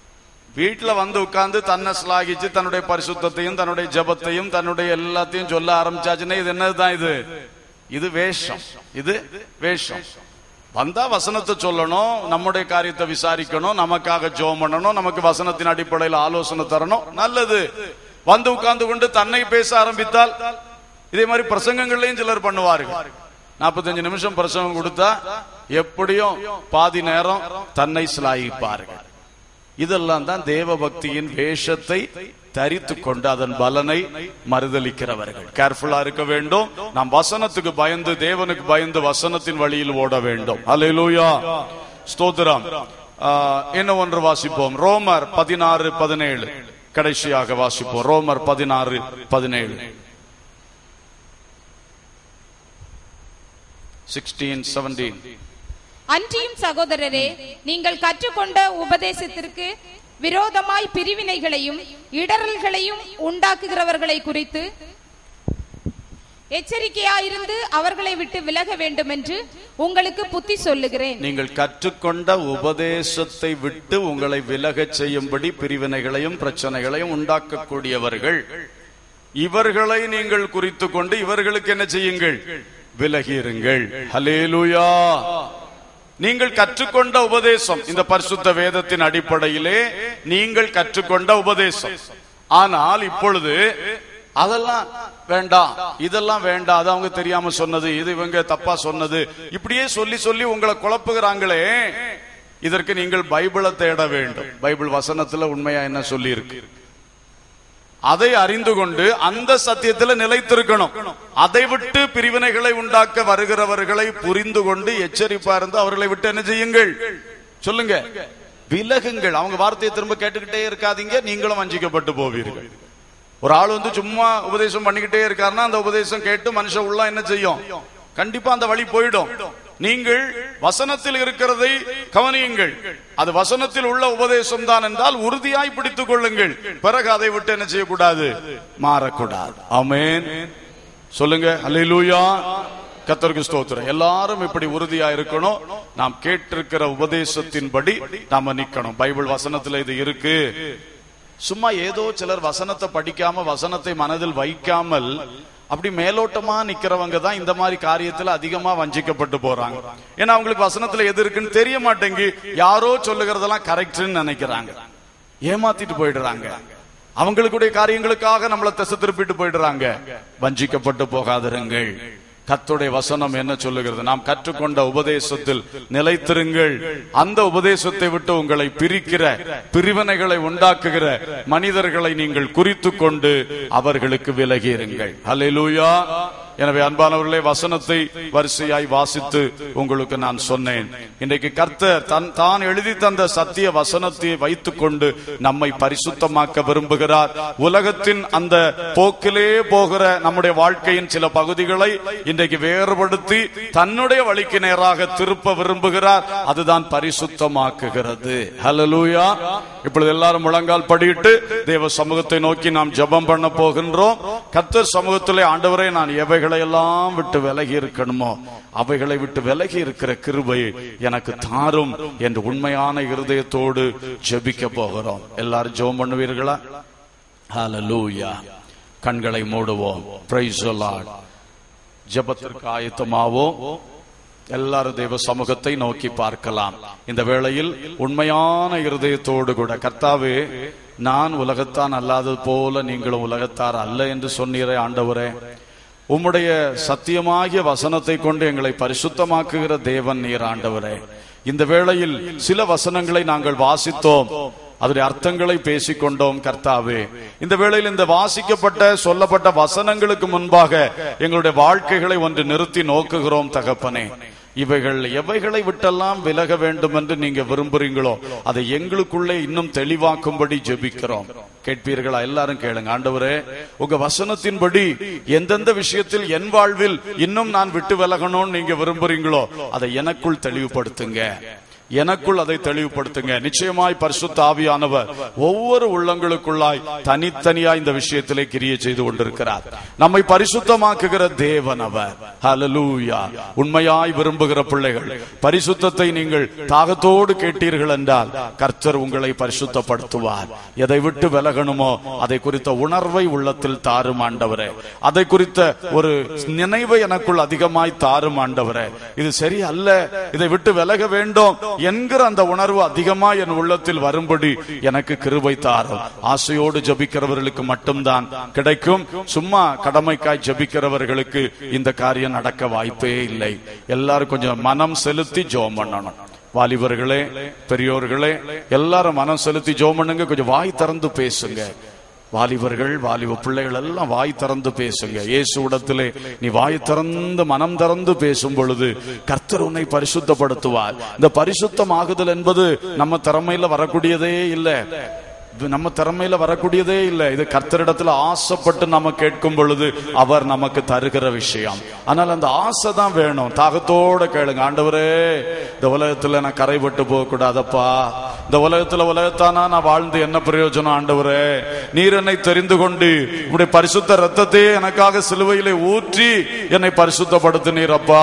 வீட்டுல வந்து உட்கார்ந்து தன்னை ஸ்லாகிச்சு தன்னுடைய பரிசுத்தத்தையும் தன்னுடைய ஜபத்தையும் தன்னுடைய எல்லாத்தையும் சொல்ல ஆரம்பிச்சாச்சுன்னா இது என்னதுதான்? இது வேஷம். இது வேஷம். வந்தா வசனத்தை சொல்லணும், நம்முடைய காரியத்தை விசாரிக்கணும், நமக்காக ஜெபம் பண்ணணும், நமக்கு வசனத்தின் அடிப்படையில் ஆலோசனை தரணும், நல்லது. வந்து உட்கார்ந்து கொண்டு தன்னை பேச ஆரம்பித்தால் இதே மாதிரி பிரசங்கங்கள்லயும் சிலர் பண்ணுவார்கள். 45 நிமிஷம் பிரசங்கம் கொடுத்தா எப்படியும் பாதி நேரம் தன்னை சிலாயிப்பார்கள். இதெல்லாம் தான் தேவ பக்தியின் வேஷத்தை தரித்து கொண்டு அதன் பலனை மறுதலிக்கிறவர்கள். கேர்ஃபுல்லா இருக்க வேண்டும். நாம் வசனத்துக்கு பயந்து, தேவனுக்கு பயந்து வசனத்தின் வழியில் ஓட வேண்டும். அல்லேலூயா, ஸ்தோத்திரம். இன்னும் ஒன்று வாசிப்போம். ரோமர் 16:17 கடைசியாக வாசிப்போம். ரோமர் 16:17. 16:17. அன்றியும் சகோதரரே, நீங்கள் கற்றுக்கொண்ட உபதேசத்திற்கு விரோதமாய் பிரிவினைகளையும் இடரல்களையும் உண்டாக்குகிறவர்களை குறித்து எச்சரிக்கையாயிருந்து அவர்களை விட்டு விலக வேண்டும் என்று உங்களுக்கு புத்தி சொல்லுகிறேன். நீங்கள் கற்றுக்கொண்ட உபதேசத்தை விட்டு உங்களை விலகச் செய்யும்படி பிரிவினைகளையும் பிரச்சனைகளையும் உண்டாக்கக்கூடியவர்கள், இவர்களை நீங்கள் குறித்து கொண்டு இவர்களுக்கு என்ன செய்யுங்கள்? விலகியிருங்கள். ஹல்லேலூயா. நீங்கள் கற்றுக்கொண்ட உபதேசம், இந்த பரிசுத்த வேதத்தின் அடிப்படையிலே நீங்கள் கற்றுக்கொண்ட உபதேசம். ஆனால் இப்பொழுது அதெல்லாம் வேண்டாம், இதெல்லாம் வேண்டாம், அது அவங்க தெரியாம சொன்னது, இது இவங்க தப்பா சொன்னது, இப்படியே சொல்லி சொல்லி உங்களை குழப்புகிறாங்களே, இதற்கு நீங்கள் பைபிளை தேட வேண்டும். பைபிள் வசனத்துல உண்மையா என்ன சொல்லி இருக்கு அதை அறிந்து கொண்டு அந்த சத்தியத்தில் நிலைத்திருக்கணும். அதை விட்டு பிரிவினைகளை உண்டாக்க வருகிறவர்களை புரிந்து கொண்டு எச்சரிப்பா இருந்து அவர்களை விட்டு என்ன செய்யுங்கள்? சொல்லுங்க, விலகுங்கள். அவங்க வார்த்தையை திரும்ப கேட்டுக்கிட்டே இருக்காதீங்க, நீங்களும் வஞ்சிக்கப்பட்டு போவீர்கள். ஒரு ஆள் வந்து சும்மா உபதேசம் பண்ணிக்கிட்டே இருக்காருன்னா அந்த உபதேசம் கேட்டு மனுஷன் உள்ள என்ன செய்யும்? கண்டிப்பா அந்த வழி போயிடும். நீங்கள் வசனத்தில் இருக்கிறதை கவனியுங்கள். அது வசனத்தில் உள்ள உபதேசம் தான் என்றால் உறுதியாய் பிடித்துக் கொள்ளுங்கள். பிறகு அதை விட்டு என்ன செய்யக்கூடாது? மாறக்கூடாது. ஆமென். சொல்லுங்க அல்லேலூயா. கர்த்தருக்கு ஸ்தோத்திரம். எல்லாரும் இப்படி உறுதியா இருக்கணும். நாம் கேட்டிருக்கிற உபதேசத்தின்படி நாம நிக்கணும். பைபிள் வசனத்துல இது இருக்கு. சும்மா ஏதோ சிலர் வசனத்தை படிக்காம வசனத்தை மனதில் வைக்காமல் அப்படி மேலோட்டமா நிக்கிறவங்க தான் இந்த மாதிரி காரியத்துல அதிகமா வஞ்சிக்கப்பட்டு போறாங்க. ஏன்னா அவங்களுக்கு வசனத்துல எது இருக்குன்னு தெரிய மாட்டேங்கி யாரோ சொல்லுகிறதெல்லாம் கரெக்ட்னு நினைக்கிறாங்க, ஏமாத்திட்டு போயிடுறாங்க. அவங்களுடைய காரியங்களுக்காக நம்மளை திசை திருப்பிட்டு போயிடுறாங்க. வஞ்சிக்கப்பட்டு போகாதிருங்கள். கர்த்தருடைய வசனம் என்ன சொல்லுகிறது? நாம் கற்றுக்கொண்ட உபதேசத்தில் நிலைத்திருங்கள். அந்த உபதேசத்தை விட்டு உங்களை பிரிக்கிற, பிரிவினைகளை உண்டாக்குகிற மனிதர்களை நீங்கள் குறித்து கொண்டு அவர்களுக்கு விலகியிருங்கள். அல்லேலூயா. எனவே அன்பானவர்களே, வசனத்தை வரிசையாய் வாசித்து உங்களுக்கு நான் சொன்னேன். இன்றைக்கு கர்த்தர் தான் எழுதி தந்த சத்திய வசனத்தை வைத்துக் கொண்டு நம்மை பரிசுத்தமாக்க விரும்புகிறார். உலகத்தின் அந்த போக்கிலே போகிற நம்முடைய வாழ்க்கையின் சில பகுதிகளை இன்றைக்கு வேறுபடுத்தி தன்னுடைய வழிக்கு நேராக திருப்ப விரும்புகிறார். அதுதான் பரிசுத்தமாக்குகிறது. ஹல்லேலூயா. இப்பொழுது எல்லாரும் முழங்கால் படியிட்டு தேவ சமூகத்தை நோக்கி நாம் ஜெபம் பண்ண போகின்றோம். கர்த்தர் சமூகத்திலே, ஆண்டவரே, நான் எவைகளை எல்லாம் விட்டு விலகி இருக்கணுமோ அவைகளை விட்டு விலகி இருக்கிற கிருபையை எனக்கு தாரும் என்று உண்மையான இருதயத்தோடு ஜெபிக்க போகிறோம். எல்லாரும் ஜெபம் பண்ணுவீர்களா? ஹல்லேலூயா. கண்களை மூடுவோம். Praise the lord. ஜெபத்திற்கு ஆயத்தமாவோம். எல்லாரும் தேவ சமூகத்தை நோக்கி பார்க்கலாம். இந்த வேளையில் உண்மையான இருதயத்தோடு கூட, கர்த்தாவே, நான் உலகத்தான் அல்லாதது போல நீங்களும் உலகத்தார் அல்ல என்று சொன்னீரே ஆண்டவரே. உம்முடைய சத்தியமாகிய வசனத்தை கொண்டு எங்களை பரிசுத்தமாக்குகிற தேவன் நீர் ஆண்டவரே. இந்த வேளையில் சில வசனங்களை நாங்கள் வாசித்தோம், அதனுடைய அர்த்தங்களை பேசிக்கொண்டோம். கர்த்தாவே, இந்த வேளையில் இந்த வாசிக்கப்பட்ட சொல்லப்பட்ட வசனங்களுக்கு முன்பாக எங்களுடைய வாழ்க்கைகளை ஒன்று நிறுத்தி நோக்குகிறோம். தகப்பனே, இவைகள் எவைகளை விட்டெல்லாம் விலக வேண்டும் என்று நீங்க விரும்புறீங்களோ அதை எங்களுக்குள்ளே இன்னும் தெளிவாக்கும்படி ஜெபிக்கிறோம். கேட்பீர்களா? எல்லாரும் கேளுங்க. ஆண்டவரே, உங்க வசனத்தின்படி எந்தெந்த விஷயத்தில் என் வாழ்வில் இன்னும் நான் விட்டு விலகணும்னு நீங்க விரும்புறீங்களோ அதை எனக்குள் தெளிவுபடுத்துங்க. எனக்குள் அதை தெளிவுபடுத்துங்க. நிச்சயமாய் பரிசுத்த ஆவியானவர் ஒவ்வொரு உள்ளங்களுக்குள்ளாய் தனித்தனியாய் இந்த விஷயத்திலே கிரியை செய்து கொண்டிருக்கிறார். நம்மை பரிசுத்தமாக்குகிற தேவன் அவர். ஹல்லேலூயா. உண்மையாய் விரும்புகிற பிள்ளைகள், பரிசுத்தத்தை நீங்கள் தாகத்தோடு கேட்டீர்கள் என்றால் கர்த்தர் உங்களை பரிசுத்தப்படுத்துவார். எதை விட்டு விலகணுமோ அதை குறித்த உணர்வை உள்ளத்தில் தாரும் ஆண்டவரே. அதை குறித்த ஒரு நினைவை எனக்குள் அதிகமாய் தாரும் ஆண்டவரே. இது சரி அல்ல, இதை விட்டு விலக வேண்டும் என்கிற அந்த உணர்வு அதிகமா என் உள்ளத்தில் வரும்படி எனக்கு கிருபை தாரும். ஆசையோடு ஜபிக்கிறவர்களுக்கு மட்டும்தான் கிடைக்கும். சும்மா கடமைக்காய் ஜபிக்கிறவர்களுக்கு இந்த காரியம் நடக்க வாய்ப்பே இல்லை. எல்லாரும் கொஞ்சம் மனம் செலுத்தி ஜெபம் பண்ணணும். வாலிபர்களே, பெரியோர்களே, எல்லாரும் மனம் செலுத்தி ஜெபம் பண்ணுங்க. கொஞ்சம் வாய் திறந்து பேசுங்க. வாலிபர்கள், வாலிப பிள்ளைகள் எல்லாம் வாய் திறந்து பேசுங்க. இயேசுவிடத்திலே நீ வாய் திறந்து மனம் திறந்து பேசும் பொழுது கர்த்தர் உன்னை பரிசுத்தப்படுத்துவார். இந்த பரிசுத்தமாகுதல் என்பது நம்ம திறமையில வரக்கூடியதே இல்லை. நம்ம திறமையில வரக்கூடியதே இல்லை. இது கர்த்தரிடத்துல ஆசைப்பட்டு நம்ம கேட்கும் பொழுது அவர் நமக்கு தருகிற விஷயம். ஆனால் அந்த ஆசை தான் வேணும். தாகத்தோட கேளுங்க. ஆண்டவரே, இந்த உலகத்துல நான் கரைபட்டு போக கூடாதப்பா. இந்த உலகத்தானா நான் வாழ்ந்து என்ன பிரயோஜனம்? ஆண்டவரே, நீர் என்னை தெரிந்து கொண்டு உடைய பரிசுத்த ரத்தத்தை எனக்காக சிலுவையிலே ஊற்றி என்னை பரிசுத்தப்படுத்தினீரப்பா.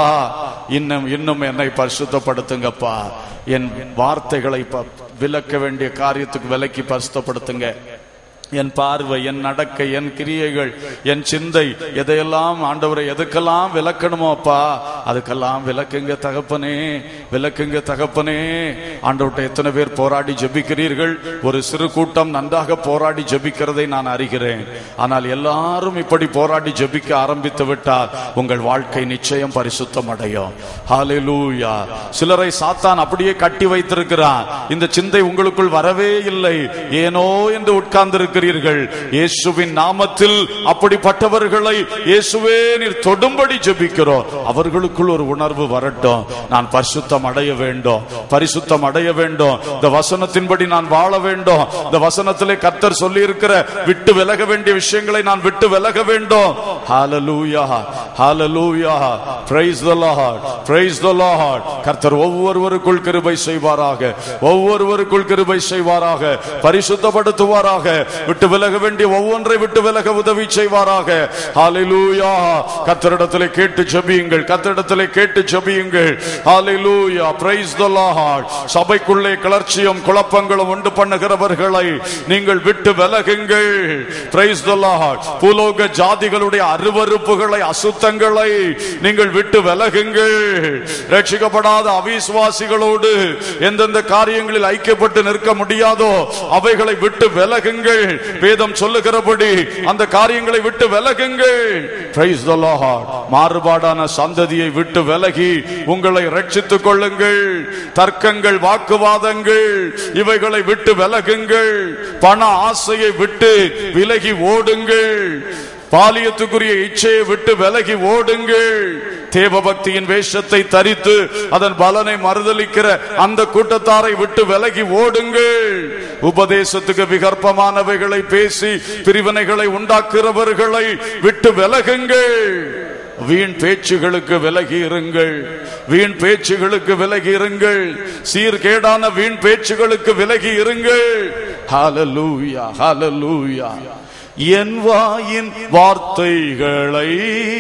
இன்னும் என்னை பரிசுத்தப்படுத்துங்கப்பா. என் வார்த்தைகளை விலக்க வேண்டிய காரியத்துக்கு விலக்கி பரிசுத்தப்படுத்துங்க. என் பார்வை, என் நடக்கை, என் கிரியைகள், என் சிந்தை, எதையெல்லாம் ஆண்டவரை எதுக்கெல்லாம் விலக்கணுமோ அப்பா அதுக்கெல்லாம் விலக்குங்க தகப்பனே, விலக்குங்க தகப்பனே. ஆண்டவர்கிட்ட எத்தனை பேர் போராடி ஜெபிக்கிறீர்கள்? ஒரு சிறு கூட்டம் நன்றாக போராடி ஜெபிக்கிறதை நான் அறிகிறேன். ஆனால் எல்லாரும் இப்படி போராடி ஜெபிக்க ஆரம்பித்து விட்டால் உங்கள் வாழ்க்கை நிச்சயம் பரிசுத்தம் அடையும். ஹல்லேலூயா. சிலரை சாத்தான் அப்படியே கட்டி வைத்திருக்கிறான். இந்த சிந்தை உங்களுக்குள் வரவே இல்லை. ஏனோ என்று உட்கார்ந்து இயேசுவின் நாமத்தில் அப்படிப்பட்டவர்களை இயேசுவே நீர் தொடும்படி ஜெபிக்கிறோம். அவர்களுக்குள் ஒரு உணர்வு வரட்டும். நான் பரிசுத்தம் அடைய வேண்டும், பரிசுத்தம் அடைய வேண்டும். இந்த வசனத்தின்படி நான் வாழ வேண்டும். இந்த வசனத்திலே கர்த்தர் சொல்லி இருக்கிற விட்டு விலக வேண்டிய விஷயங்களை நான் விட்டு விலக வேண்டும். Hallelujah, hallelujah. Praise the lord, praise the lord. கர்த்தர் ஒவ்வொருவருக்குள் கிருபை செய்வாராக, ஒவ்வொருவருக்குள் கிருபை செய்வாராக, பரிசுத்தப்படுத்துவாராக. விட்டு விலக வேண்டிய ஒவ்வொன்றை விட்டு விலக உதவி செய்வாராக. ஹல்லேலூயா. கர்த்தரிடத்திலே கேட்டு ஜெபியுங்கள், கர்த்தரிடத்திலே கேட்டு ஜெபியுங்கள். ஹல்லேலூயா. Praise the lord. சபைக்குள்ளே கிளர்ச்சியும் குழப்பங்களும் உண்டு பண்ணுகிறவர்களை நீங்கள் விட்டு விலகுங்கள். Price the Lord. பூலோக ஜாதிகளுடைய அருவருப்புகளை, அசுத்தங்களை நீங்கள் விட்டு விலகுங்கள். ரட்சிக்கப்படாத அவிசுவாசிகளோடு எந்தெந்த காரியங்களில் ஐக்கியப்பட்டு நிற்க முடியாதோ அவைகளை விட்டு விலகுங்கள். வேதம் சொல்லுகிறபடி அந்த காரியங்களை விட்டு விலகுங்கள். Price the Lord. மாறுபாடான சந்ததியை விட்டு விலகி உங்களை ரட்சித்துக் கொள்ளுங்கள். தர்க்கங்கள், வாக்குவாதங்கள் இவைகளை விட்டு விலகுங்கள். பண ஆசையை விட்டு விலகி ஓடுங்கள். பாலியத்துக்குரிய இச்சையை விட்டு விலகி ஓடுங்கள். தேவபக்தியின் வேஷத்தை தரித்து அதன் பலனை மறுதலிக்கிற அந்த கூட்டத்தாரை விட்டு விலகி ஓடுங்கள். உபதேசத்துக்கு விகற்பமானவைகளை பேசி பிரிவினைகளை உண்டாக்குறவர்களை விட்டு விலகுங்கள். வீண் பேச்சுகளுக்கு விலகி இருங்கள், வீண் பேச்சுகளுக்கு விலகி இருங்கள். சீர்கேடான வீண் பேச்சுகளுக்கு விலகி இருங்கள். ஹல்லேலூயா, ஹல்லேலூயா. என் வாயின் வார்த்தைகளை,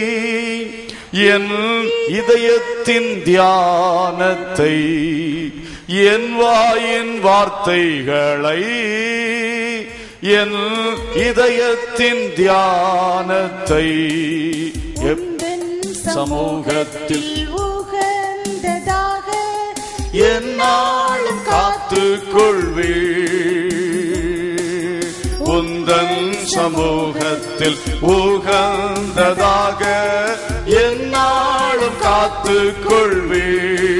என் இதயத்தின் தியானத்தை, என் வாயின் வார்த்தைகளை, என் இதயத்தின் தியானத்தை சமூகத்தில் உகந்ததாக என்னாலும் காத்துக்கொள்வே. உந்தன் சமூகத்தில் உகந்ததாக என்னாலும் காத்துக்கொள்வே.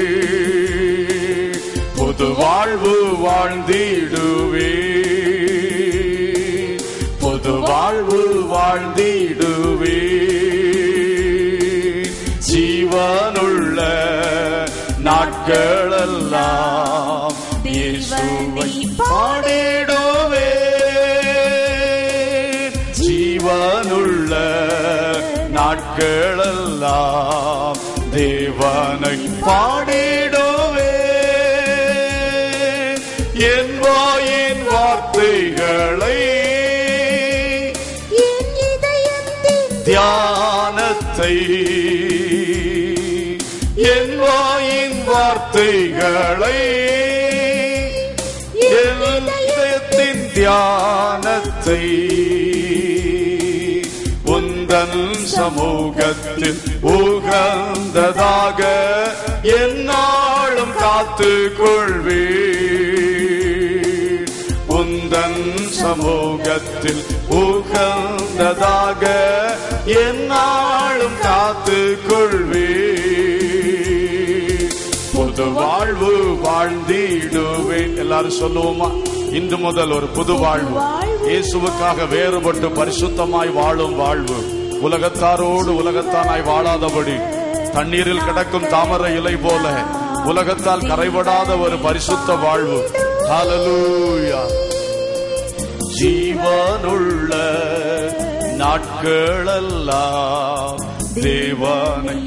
புது வாழ்வு வாழ்ந்திடுவே, புது வாழ்வு வாழ்ந்திடுவே. ஜீவனுள்ள நாட்களெல்லாம் இயேசுவை பாடிடுவே. ஜீவனுள்ள நாட்களெல்லாம் தேவனை பாடிடுவே. வார்த்தைகளை தியானத்தை என் வாயின் வார்த்தைகளை என் இதயத்தின் தியானத்தை உந்தன் சமூகத்தில் உகந்ததாக எந்நாளும் காத்து கொள்வீர். உந்தன் சமூகத்தில் உகந்ததாக எந்நாளும் காத்து கொள்வீர். புது வாழ்வு வாழ்ந்திடுவேன். எல்லாரும் சொல்லுவோமா? இன்று முதல் ஒரு புது வாழ்வு, இயேசுவுக்காக வேறுபட்டு பரிசுத்தமாய் வாழும் வாழ்வு, உலகத்தாரோடு உலகத்தானாய் வாழாதபடி தண்ணீரில் கிடக்கும் தாமரை இலை போல உலகத்தால் கரைபடாத ஒரு பரிசுத்த வாழ்வு. ஹல்லேலூயா. ஜீவனுள்ள நாட்களெல்லாம் தேவனை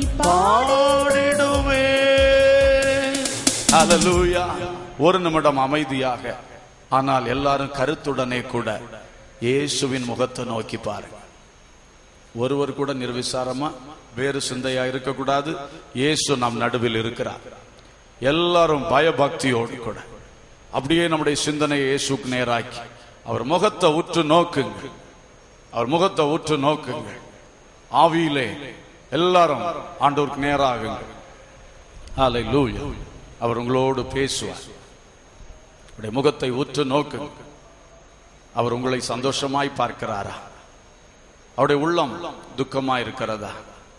பாடிடுவேன். ஹல்லேலூயா. ஒரு நிமிடம் அமைதியாக, ஆனால் எல்லாரும் கருத்துடனே கூட இயேசுவின் முகத்தை நோக்கி பாருங்க. ஒருவர் கூட நிர்விசாரமா வேறு சிந்தையா இருக்கக்கூடாது. இயேசு நம் நடுவில் இருக்கிறார். எல்லாரும் பயபக்தியோடு கூட அப்படியே நம்முடைய சிந்தனையை இயேசுக்கு நேராக்கி அவர் முகத்தை உற்று நோக்குங்க. அவர் முகத்தை உற்று நோக்குங்க. ஆவியிலே எல்லாரும் ஆண்டவருக்கு நேராகுங்க. ஹல்லேலூயா. அவர் உங்களோடு பேசுவார். அவருடைய முகத்தை உற்று நோக்குங்க. அவர் உங்களை சந்தோஷமாய் பார்க்கிறாரா? அவருடைய உள்ளம் துக்கமாய் இருக்கிறதா?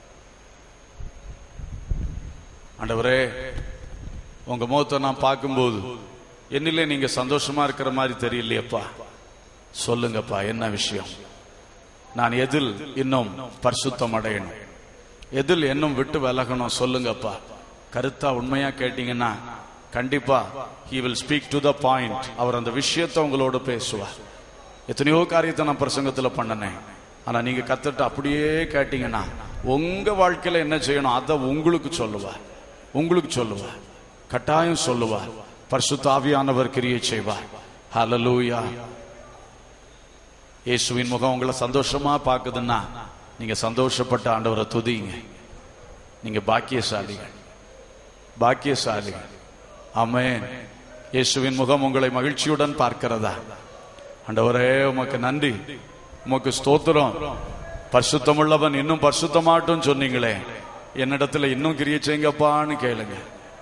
ஆண்டவரே, உங்க முகத்தை நான் பார்க்கும்போது என்னிலே நீங்க சந்தோஷமா இருக்கிற மாதிரி தெரியலையப்பா. சொல்லுங்கப்பா, என்ன விஷயம்? நான் எதில் இன்னும் பரிசுத்தம் அடையணும், எதில் இன்னும் விட்டு விலகணும்? சொல்லுங்கப்பா. கருத்தா உண்மையா கேட்டீங்கன்னா கண்டிப்பா he will speak to the point. அவர் அந்த விஷயத்தை உங்களோட பேசுவார். எத்தனையோ காரியத்தை நான் பிரசங்கத்துல பண்ணனேன். ஆனா நீங்க கத்துட்டு அப்படியே கேட்டீங்கன்னா உங்க வாழ்க்கையில என்ன செய்யணும் அதை உங்களுக்கு சொல்லுவார். உங்களுக்கு சொல்லுவார், கட்டாயம் சொல்லுவார். பரிசுத்த ஆவியானவர் கிரியை செய்வார். ஹல்லேலூயா. இயேசுவின் முகம் உங்களை சந்தோஷமா பாக்குதுன்னா நீங்க சந்தோஷப்பட்ட ஆண்டவரை துதிங்க. நீங்க பாக்கியசாலிகள், பாக்கியசாலிகள். ஆமென். இயேசுவின் முகம் உங்களை மகிழ்ச்சியுடன் பார்க்கிறதா? ஆண்டவரே உமக்கு நன்றி, உமக்கு ஸ்தோத்திரம். பரிசுத்தமுள்ளவன் இன்னும் பரிசுத்தமாட்டும் சொன்னீங்களே, என்னிடத்துல இன்னும் கிரியை செய்யுங்கப்பான்னு கேளுங்க.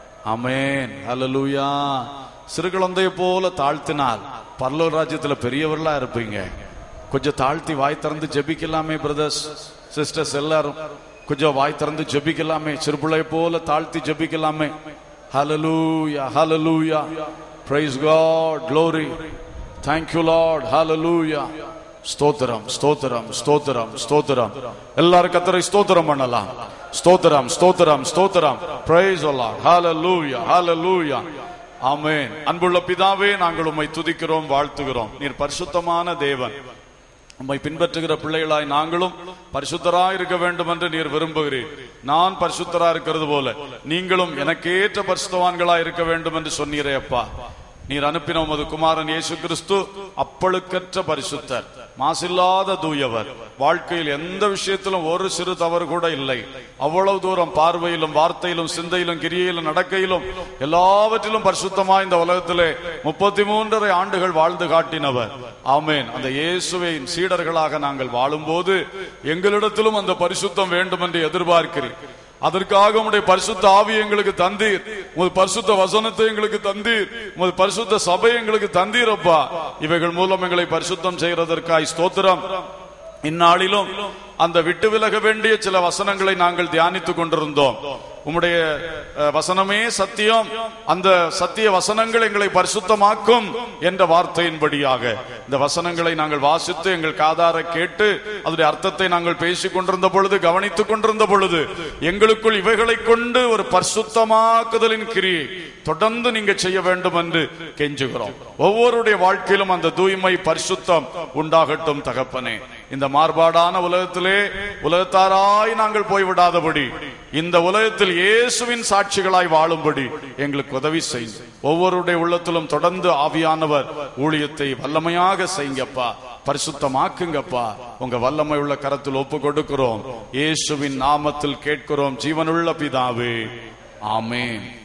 ஆமென். ஹல்லேலூயா. சிறு குழந்தையை போல தாழ்த்தினால் பரலோக ராஜ்யத்துல பெரியவர்களா இருப்பீங்க. கொஞ்சம் தாழ்த்தி வாய் திறந்து ஜெபிக்கலாமே பிரதர்ஸ் சிஸ்டர்ஸ், எல்லாரும் கொஞ்சம் வாய் திறந்து ஜெபிக்கலாமே. சிறுபிள்ளை போல தாழ்த்தி ஜெபிக்கலாமே. ஹல்லேலூயா, ஹல்லேலூயா. Praise God, glory. Thank you Lord, hallelujah. ஸ்தோத்திரம், ஸ்தோத்திரம், ஸ்தோத்திரம், ஸ்தோத்திரம். எல்லாரும் கர்த்தரை ஸ்தோத்திரம் பண்ணலாம். ஸ்தோத்திரம், ஸ்தோத்திரம், ஸ்தோத்திரம். Praise the Lord, hallelujah, hallelujah. ஆமென். அன்புள்ள பிதாவே, நாங்கள் உம்மை துதிக்கிறோம், வாழ்த்துகிறோம். நீர் பரிசுத்தமான தேவன். உம்மை பின்பற்றுகிற பிள்ளைகளாய் நாங்களும் பரிசுத்தராய் இருக்க வேண்டும் என்று நீர் விரும்புகிறீர். நான் பரிசுத்தராய் இருக்கிறது போல நீங்களும் எனக்கேற்ற பரிசுத்தவான்களாய் இருக்க வேண்டும் என்று சொன்னீரே அப்பா. நீர் அனுப்பின உமது குமாரன் இயேசு கிறிஸ்து அப்பழுக்கற்ற பரிசுத்தர், மாசில்லாத தூயவர். வாழ்க்கையில் எந்த விஷயத்திலும் ஒரு சிறு தவறு கூட இல்லை. அவ்வளவு தூரம் பார்வையிலும் வார்த்தையிலும் சிந்தையிலும் கிரியையிலும் நடக்கையிலும் எல்லாவற்றிலும் பரிசுத்தமாய் இந்த உலகத்திலே 33.5 ஆண்டுகள் வாழ்ந்து காட்டினவர். ஆமென். அந்த இயேசுவின் சீடர்களாக நாங்கள் வாழும்போது எங்களிடத்திலும் அந்த பரிசுத்தம் வேண்டும் என்று எதிர்பார்க்கிறேன். அதற்காக உம்முடைய பரிசுத்த ஆவி எங்களுக்கு தந்தீர், உமது பரிசுத்த வசனத்தை எங்களுக்கு தந்தீர், உமது பரிசுத்த சபை எங்களுக்கு தந்தீரப்பா. இவைகள் மூலம் எங்களை பரிசுத்தம் செய்யறதற்காய் ஸ்தோத்திரம். இந்நாளிலும் அந்த விட்டு விலக வேண்டிய சில வசனங்களை நாங்கள் தியானித்துக் கொண்டிருந்தோம். உம்முடைய வசனமே சத்தியம், அந்த சத்திய வசனங்கள் எங்களை பரிசுத்தமாக்கும் என்ற வார்த்தையின்படியாக இந்த வசனங்களை நாங்கள் வாசித்து எங்கள் காதார கேட்டு அதனுடைய அர்த்தத்தை நாங்கள் பேசிக் கொண்டிருந்த பொழுது, கவனித்துக் கொண்டிருந்த பொழுது எங்களுக்குள் இவைகளை கொண்டு ஒரு பரிசுத்தமாக்குதலின் கிரியை தொடர்ந்து நீங்க செய்ய வேண்டும் என்று கெஞ்சுகிறோம். ஒவ்வொருடைய வாழ்க்கையிலும் அந்த தூய்மை பரிசுத்தம் உண்டாகட்டும் தகப்பனே. இந்த மாறுபாடான உலகத்திலே உலகத்தாராய் நாங்கள் போய்விடாதபடி இந்த உலகத்தில் இயேசுவின் சாட்சிகளாய் வாழும்படி எங்களுக்கு உதவி செய்யுங்க. ஒவ்வொருடைய உள்ளத்திலும் தொடர்ந்து ஆவியானவர் ஊழியத்தை வல்லமையாக செய்யுங்கப்பா, பரிசுத்தமாக்குங்கப்பா. உங்க வல்லமை உள்ள கரத்தில் ஒப்பு கொடுக்கிறோம். இயேசுவின் நாமத்தில் கேட்கிறோம் ஜீவனுள்ள பிதாவே, ஆமென்.